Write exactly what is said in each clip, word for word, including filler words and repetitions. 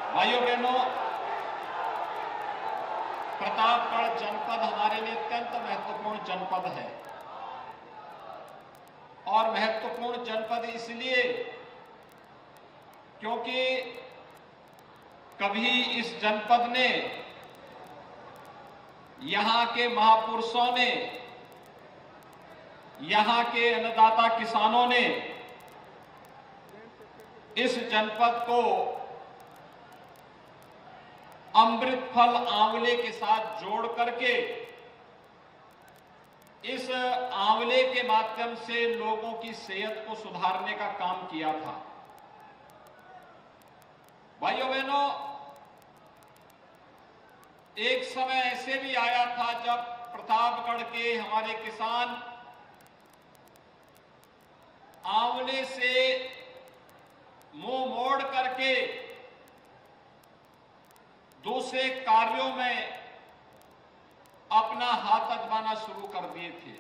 भाइयों बहनों, प्रतापगढ़ जनपद हमारे लिए अत्यंत महत्वपूर्ण जनपद है और महत्वपूर्ण जनपद इसलिए क्योंकि कभी इस जनपद ने, यहां के महापुरुषों ने, यहां के अन्नदाता किसानों ने इस जनपद को अमृत फल आंवले के साथ जोड़ करके इस आंवले के माध्यम से लोगों की सेहत को सुधारने का काम किया था। भाइयों बहनों, एक समय ऐसे भी आया था जब प्रतापगढ़ के हमारे किसान आंवले से मुंह मोड़ करके दूसरे कार्यों में अपना हाथ आजमाना शुरू कर दिए थे।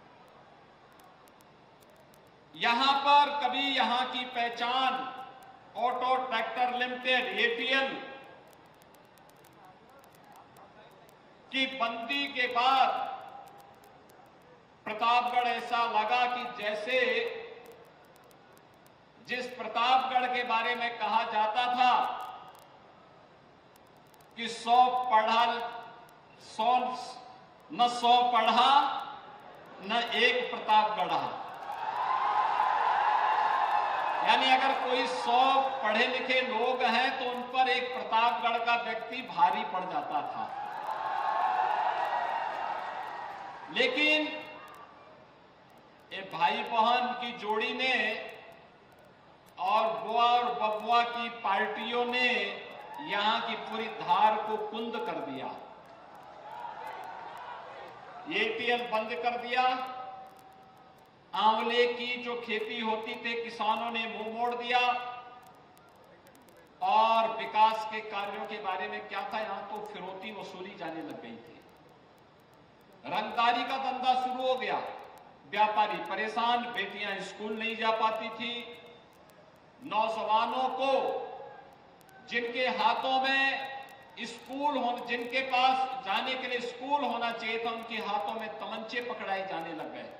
यहां पर कभी यहां की पहचान ऑटो ट्रैक्टर लिमिटेड एटीएल की बंदी के बाद प्रतापगढ़ ऐसा लगा कि जैसे जिस प्रतापगढ़ के बारे में कहा जाता था कि सौ पढ़ा सौ न सौ पढ़ा न एक प्रतापगढ़, यानी अगर कोई सौ पढ़े लिखे लोग हैं तो उन पर एक प्रतापगढ़ का व्यक्ति भारी पड़ जाता था। लेकिन ये भाई बहन की जोड़ी ने और बुआ और बबुआ की पार्टियों ने यहां की पूरी धार को कुंद कर दिया। एटीएल बंद कर दिया। आंवले की जो खेती होती थी किसानों ने मुंह मोड़ दिया और विकास के कार्यों के बारे में क्या था, यहां तो फिरौती वसूली जाने लग गई थी। रंगदारी का धंधा शुरू हो गया। व्यापारी परेशान, बेटियां स्कूल नहीं जा पाती थी। नौजवानों को जिनके हाथों में स्कूल हो, जिनके पास जाने के लिए स्कूल होना चाहिए था, उनके हाथों में तमंचे पकड़ाए जाने लग गए।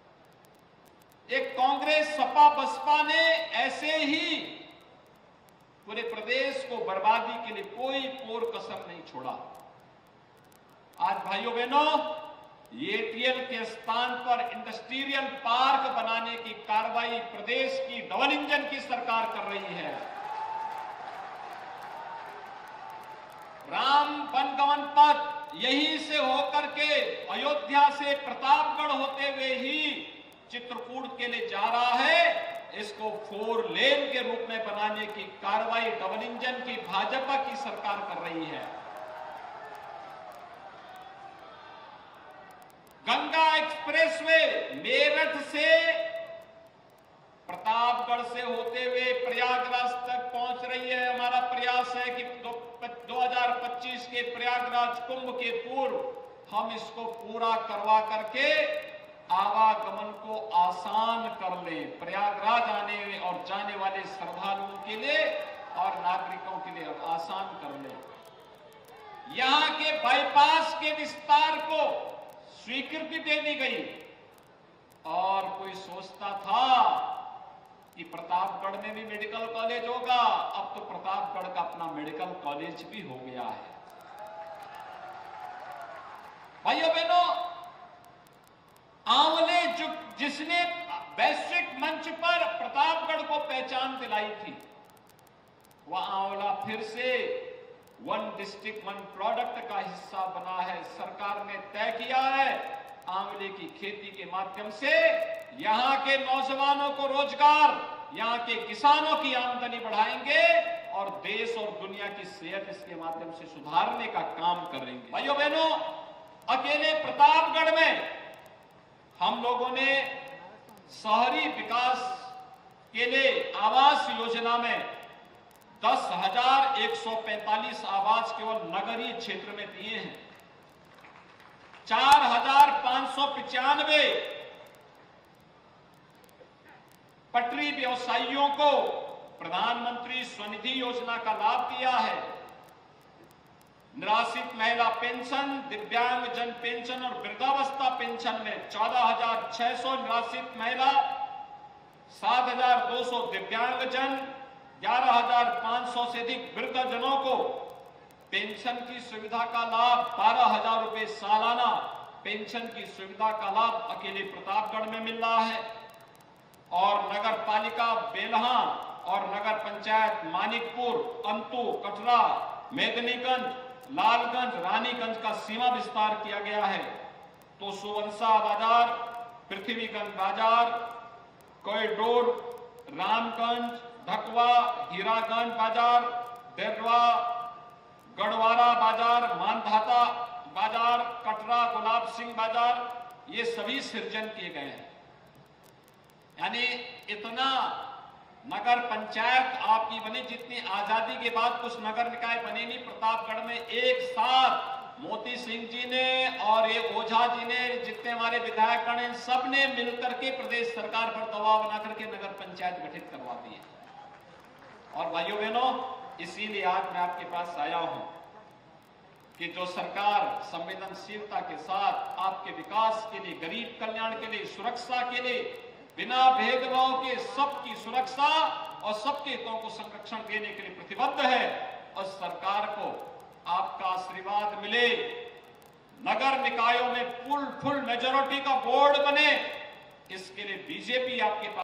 एक कांग्रेस सपा बसपा ने ऐसे ही पूरे प्रदेश को बर्बादी के लिए कोई कोर कसर नहीं छोड़ा। आज भाइयों बहनों, एटीएल के स्थान पर इंडस्ट्रियल पार्क बनाने की कार्रवाई प्रदेश की डबल इंजन की सरकार कर रही है। राम वनगमन पथ यहीं से होकर के अयोध्या से प्रतापगढ़ होते हुए ही चित्रकूट के लिए जा रहा है। इसको फोर लेन के रूप में बनाने की कार्रवाई डबल इंजन की भाजपा की सरकार कर रही है। गंगा एक्सप्रेसवे मेरठ से प्रतापगढ़ से होते हुए प्रयागराज तक पहुंच रही है। हमारा प्रयास है कि दो हज़ार पच्चीस के प्रयागराज कुंभ के पूर्व हम इसको पूरा करवा करके आवागमन को आसान कर ले, प्रयागराज आने और जाने वाले श्रद्धालुओं के लिए और नागरिकों के लिए आसान कर ले। यहां के बाईपास के विस्तार को स्वीकृति दे दी गई और कोई सोचता था कि प्रतापगढ़ में भी मेडिकल कॉलेज होगा। अब तो प्रतापगढ़ का अपना मेडिकल कॉलेज भी हो गया है। भाइयों बहनों, आंवले जो जिसने वैश्विक मंच पर प्रतापगढ़ को पहचान दिलाई थी, वह आंवला फिर से वन डिस्ट्रिक्ट वन प्रोडक्ट का हिस्सा बना है। सरकार ने तय किया है आंवले की खेती के माध्यम से यहां के नौजवानों को रोजगार, यहां के किसानों की आमदनी बढ़ाएंगे और देश और दुनिया की सेहत इसके माध्यम से सुधारने का काम करेंगे। भाइयों बहनों, अकेले प्रतापगढ़ में हम लोगों ने शहरी विकास के लिए आवास योजना में दस हजार एक सौ पैंतालीस आवास केवल नगरीय क्षेत्र में दिए हैं। चार हजार पांच सौ पिचानवे पटरी व्यवसायियों को प्रधानमंत्री स्वनिधि योजना का लाभ दिया है। निराश्रित महिला पेंशन, दिव्यांग जन पेंशन और वृद्धावस्था पेंशन में चौदह हजार छह सौ निराश्रित महिला, सात हजार दो सौ दिव्यांग जन, ग्यारह हजार पांच सौ से अधिक वृद्धजनों को पेंशन की सुविधा का लाभ, बारह हजार रुपए सालाना पेंशन की सुविधा का लाभ अकेले प्रतापगढ़ में मिल रहा है। और नगर पालिका बेलहा और नगर पंचायत मानिकपुर, अंतु, कटरा, मेदिनीगंज, लालगंज, रानीगंज का सीमा विस्तार किया गया है। तो सुवंसा बाजार, पृथ्वीगंज बाजार, कॉरिडोर, रामगंज, ढकवा, हीरागंज बाजार, देरवा, गढ़वारा बाजार, मानधाता बाजार, कटरा, गुलाब सिंह बाजार, ये सभी सृजन किए गए हैं। यानी इतना नगर पंचायत आपकी बनी, जितनी आजादी के बाद कुछ नगर निकाय बने नहीं। प्रतापगढ़ में एक साथ मोती सिंह जी ने और ये ओझा जी ने, जितने हमारे विधायक गण हैं, सब ने मिलकर के प्रदेश सरकार पर दबाव बना करके नगर पंचायत गठित करवा दी है। और भाइयों बहनों, इसीलिए आज मैं आपके पास आया हूं कि जो सरकार संवेदनशीलता के साथ आपके विकास के लिए, गरीब कल्याण के लिए, सुरक्षा के लिए, बिना भेदभाव के सबकी सुरक्षा और सबके हितों को संरक्षण देने के लिए प्रतिबद्ध है। और सरकार को आपका आशीर्वाद मिले, नगर निकायों में फुल फुल मेजोरिटी का बोर्ड बने, इसके लिए बीजेपी आपके पास